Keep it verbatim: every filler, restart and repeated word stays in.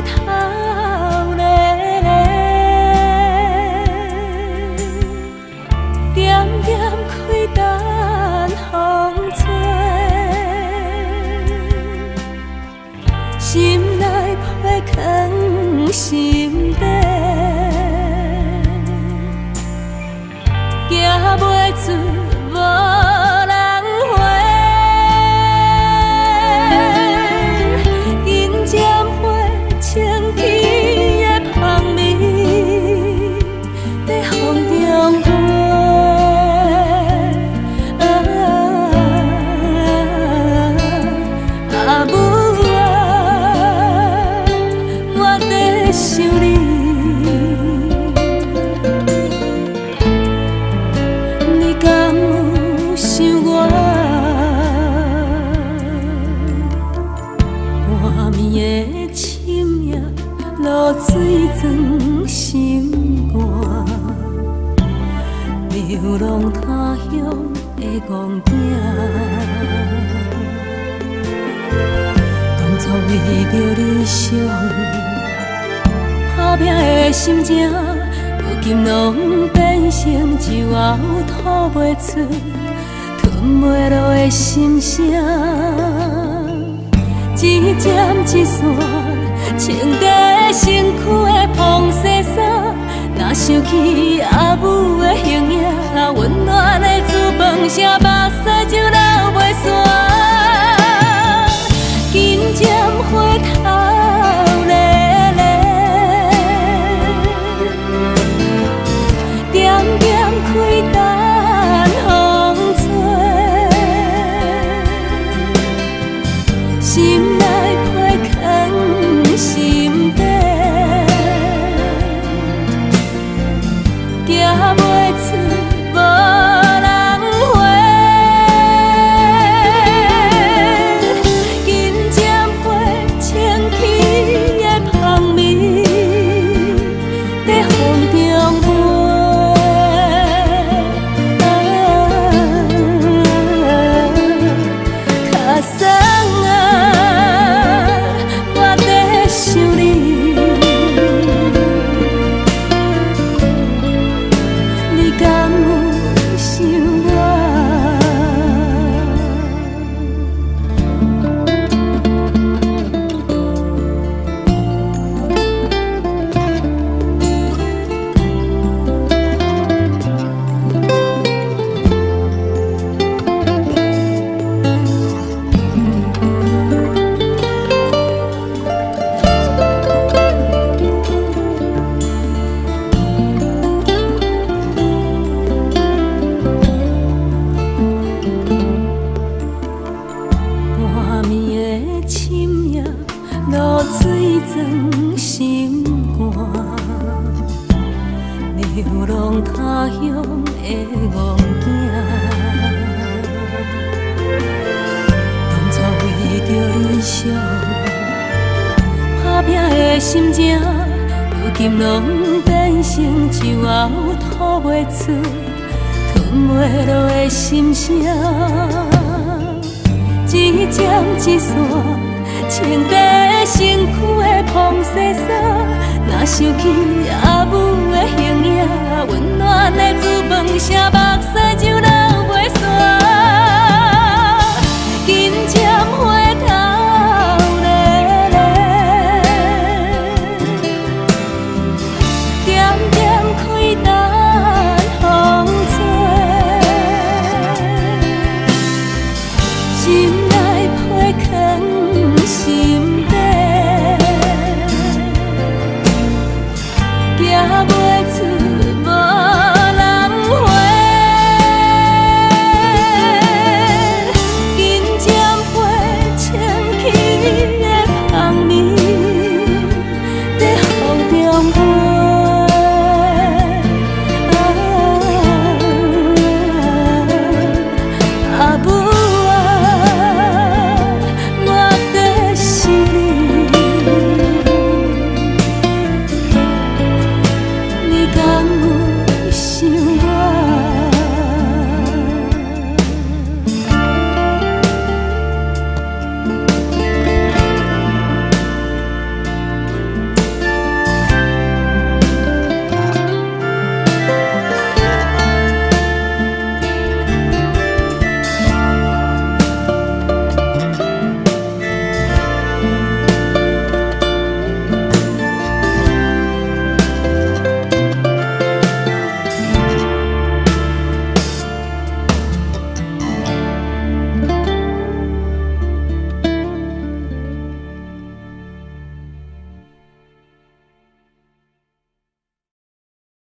头咧咧，点点开等风吹，心内批藏心底，行袂出无。 水装心肝，流浪他乡的戆囝，当初为着理想打拼的心情，如今拢变成一喉吐袂出、吞袂落的心声，一针一线。 穿在身躯的风雪衫，若想起阿母的形影，温暖的煮饭声，目屎就流袂煞。金针花头咧咧，点点开等风吹，心内批藏。 心底行袂出无人回，金针花清起的香味，在风中飞。卡桑啊，我在。 想你，你敢有想我？ 露水装心肝，流浪他乡的戆囝，当初为着理想打拼的心情，如今拢变成一喉吐袂出、吞袂落的心声，一针一线。 穿在身躯的风雪衫，若想起阿母的形影，温暖的煮饭声。